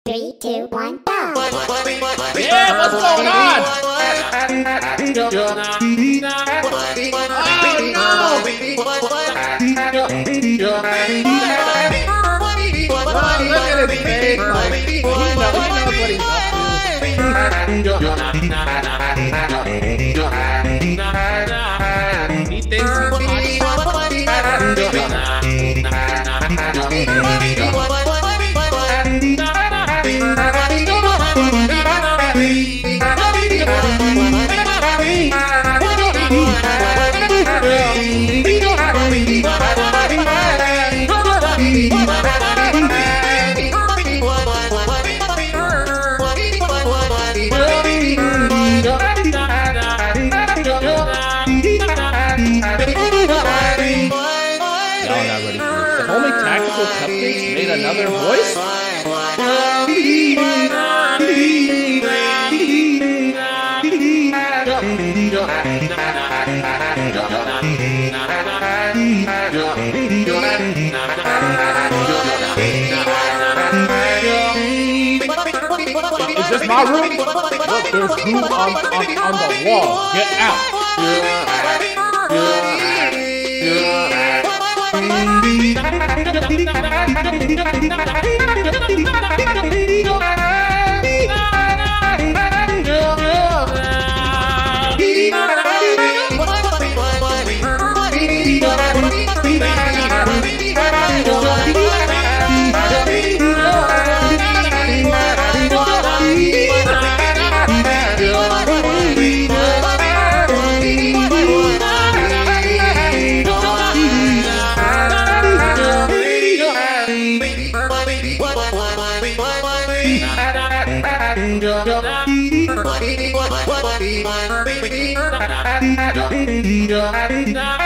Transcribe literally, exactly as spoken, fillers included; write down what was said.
Three, two, one, go! Yeah, what's going on? Oh, look at his face. Like, he knows, he knows what he's up to. He thinks he's Cupcakes made another voice? Is this my room? Look, there's room on, on, on the wall. Get out. What